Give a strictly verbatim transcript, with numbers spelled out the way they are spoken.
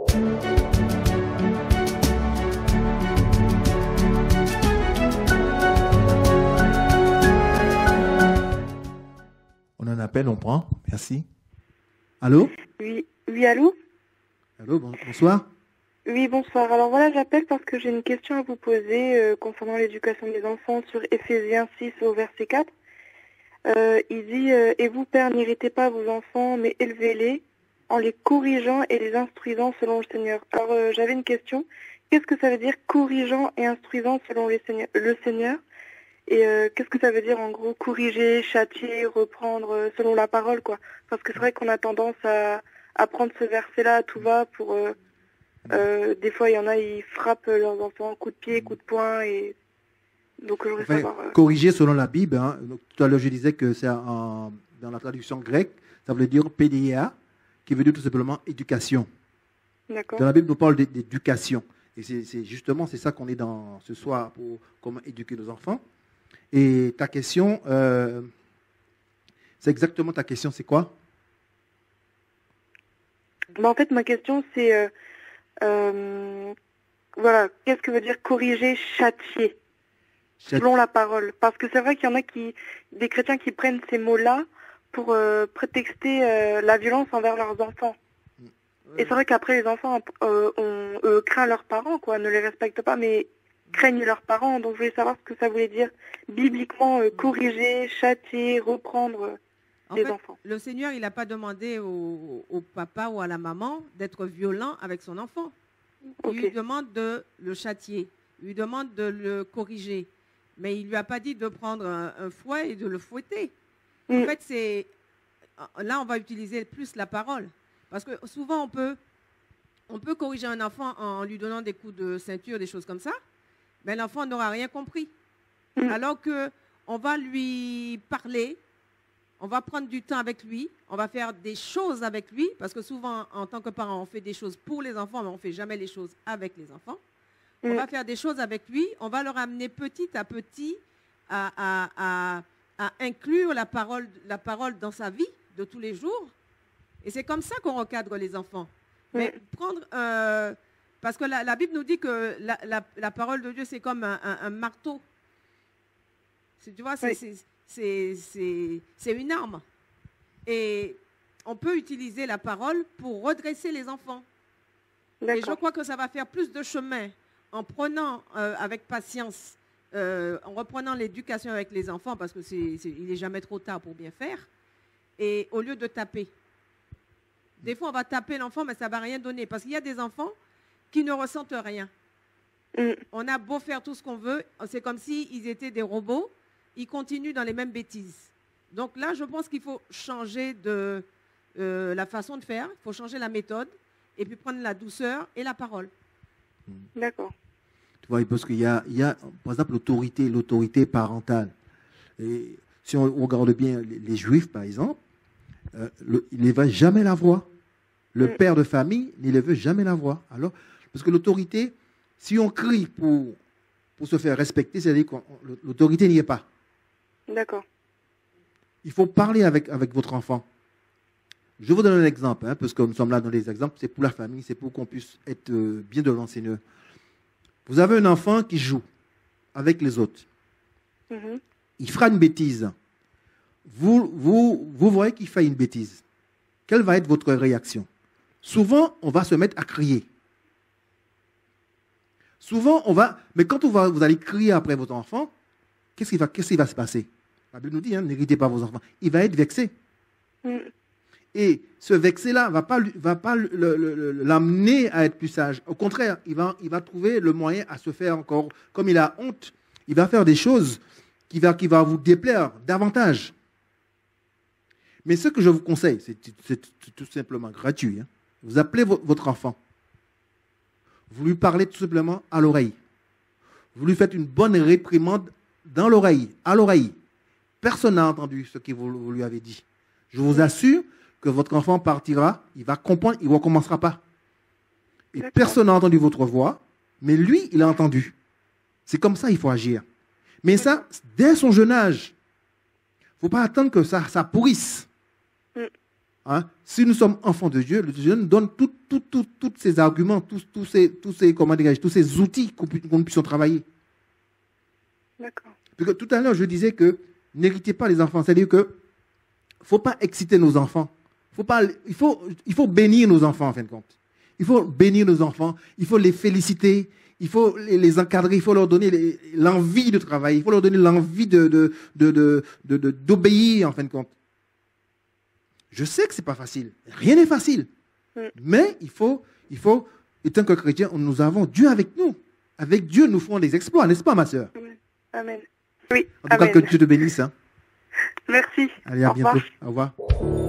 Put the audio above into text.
On en appelle, on prend. Merci. Allô? Oui, oui, allô? Allô, bon, bonsoir. Oui, bonsoir. Alors voilà, j'appelle parce que j'ai une question à vous poser euh, concernant l'éducation des enfants sur Éphésiens six au verset quatre. Euh, il dit euh, « Et vous, pères, n'irritez pas vos enfants, mais élevez-les en les corrigeant et les instruisant selon le Seigneur. » Alors euh, j'avais une question. Qu'est-ce que ça veut dire corrigeant et instruisant selon les seigneurs, le Seigneur? Et euh, qu'est-ce que ça veut dire en gros corriger, châtier, reprendre euh, selon la parole, quoi? Parce que c'est vrai qu'on a tendance à, à prendre ce verset-là à tout va pour... Euh, euh, des fois, il y en a, ils frappent leurs enfants, coup de pied, coup de poing, et donc je voudrais Enfin, savoir... Euh... corriger selon la Bible, hein. Donc, tout à l'heure je disais que c'est en, dans la traduction grecque, ça veut dire pédéia, qui veut dire tout simplement éducation. D'accord. Dans la Bible, on parle d'éducation. Et c'est justement, c'est ça qu'on est dans ce soir, pour comment éduquer nos enfants. Et ta question, euh, c'est exactement ta question, c'est quoi? Bah, en fait, ma question, c'est... Euh, euh, voilà, qu'est-ce que veut dire corriger, châtier, selon la parole? Parce que c'est vrai qu'il y en a qui, des chrétiens qui prennent ces mots-là pour euh, prétexter euh, la violence envers leurs enfants. Ouais. Et c'est vrai qu'après, les enfants euh, ont, euh, craignent leurs parents, quoi, ne les respectent pas, mais craignent leurs parents. Donc, je voulais savoir ce que ça voulait dire bibliquement, euh, corriger, châtier, reprendre euh, en les fait, enfants. Le Seigneur, il n'a pas demandé au, au papa ou à la maman d'être violent avec son enfant. Il Okay. lui demande de le châtier, il lui demande de le corriger. Mais il ne lui a pas dit de prendre un, un fouet et de le fouetter. Mm. En fait, c'est... Là, on va utiliser plus la parole. Parce que souvent, on peut, on peut corriger un enfant en lui donnant des coups de ceinture, des choses comme ça, mais l'enfant n'aura rien compris. Mm. Alors qu'on va lui parler, on va prendre du temps avec lui, on va faire des choses avec lui, parce que souvent, en tant que parent, on fait des choses pour les enfants, mais on ne fait jamais les choses avec les enfants. Mm. On va faire des choses avec lui, on va le ramener petit à petit à, à, à, à inclure la parole, la parole dans sa vie de tous les jours. Et c'est comme ça qu'on recadre les enfants. Mm. Mais prendre... Euh, parce que la, la Bible nous dit que la, la, la parole de Dieu, c'est comme un, un, un marteau. Tu vois, c'est... Oui. C'est une arme. Et on peut utiliser la parole pour redresser les enfants. Et je crois que ça va faire plus de chemin en prenant euh, avec patience, euh, en reprenant l'éducation avec les enfants, parce que c'est, c'est, il n'est jamais trop tard pour bien faire, et au lieu de taper. Des fois, on va taper l'enfant, mais ça ne va rien donner, parce qu'il y a des enfants qui ne ressentent rien. Mm. On a beau faire tout ce qu'on veut, c'est comme s'ils étaient des robots, ils continuent dans les mêmes bêtises. Donc là, je pense qu'il faut changer de, euh, la façon de faire, il faut changer la méthode, et puis prendre la douceur et la parole. D'accord. Tu vois, parce qu'il y a, il y a, par exemple, l'autorité, l'autorité parentale. Et si on regarde bien les, les Juifs, par exemple, euh, le, ils ne veulent jamais la voix. Le mm. père de famille ne veut jamais la voix. Alors, parce que l'autorité, si on crie pour, pour se faire respecter, c'est-à-dire que l'autorité n'y est pas. D'accord. Il faut parler avec, avec votre enfant. Je vous donne un exemple, hein, parce que nous sommes là dans les exemples, c'est pour la famille, c'est pour qu'on puisse être euh, bien devant le Seigneur. Vous avez un enfant qui joue avec les autres. Mm-hmm. Il fera une bêtise. Vous, vous, vous voyez qu'il fait une bêtise. Quelle va être votre réaction? Souvent, on va se mettre à crier. Souvent, on va... Mais quand on va, vous allez crier après votre enfant, qu'est-ce qui va, qu'est-ce qui va se passer? La Bible nous dit, hein, n'irritez pas vos enfants. Il va être vexé. Mm. Et ce vexé-là ne va pas, va pas l'amener à être plus sage. Au contraire, il va, il va trouver le moyen à se faire encore, comme il a honte, il va faire des choses qui va, qui va vous déplaire davantage. Mais ce que je vous conseille, c'est tout simplement gratuit. Hein. Vous appelez vo votre enfant. Vous lui parlez tout simplement à l'oreille. Vous lui faites une bonne réprimande dans l'oreille, à l'oreille. Personne n'a entendu ce que vous, vous lui avez dit. Je vous assure que votre enfant partira, il va comprendre, il ne recommencera pas. Et personne n'a entendu votre voix, mais lui, il a entendu. C'est comme ça qu'il faut agir. Mais ça, dès son jeune âge, il ne faut pas attendre que ça, ça pourrisse. Hein, si nous sommes enfants de Dieu, le Dieu nous donne tous tout, tout, tout, ces arguments, tous, tous, ces, tous, ces, comment tous ces outils qu'on pu, qu'on puisse travailler. D'accord. Parce que tout à l'heure, je disais que n'héritez pas les enfants. C'est-à-dire que il ne faut pas exciter nos enfants. Faut pas, il, faut, il faut bénir nos enfants, en fin de compte. Il faut bénir nos enfants. Il faut les féliciter. Il faut les, les encadrer. Il faut leur donner les, l'envie de travailler. Il faut leur donner l'envie de, de, de, de, de, de, d'obéir, en fin de compte. Je sais que ce n'est pas facile. Rien n'est facile. Mm. Mais il faut, il faut, étant que chrétien, nous avons Dieu avec nous. Avec Dieu, nous ferons des exploits, n'est-ce pas, ma sœur? Amen. Amen. Oui. En tout Amen. cas, que Dieu te bénisse. Hein. Merci. Allez, à Au bientôt. revoir. Au revoir.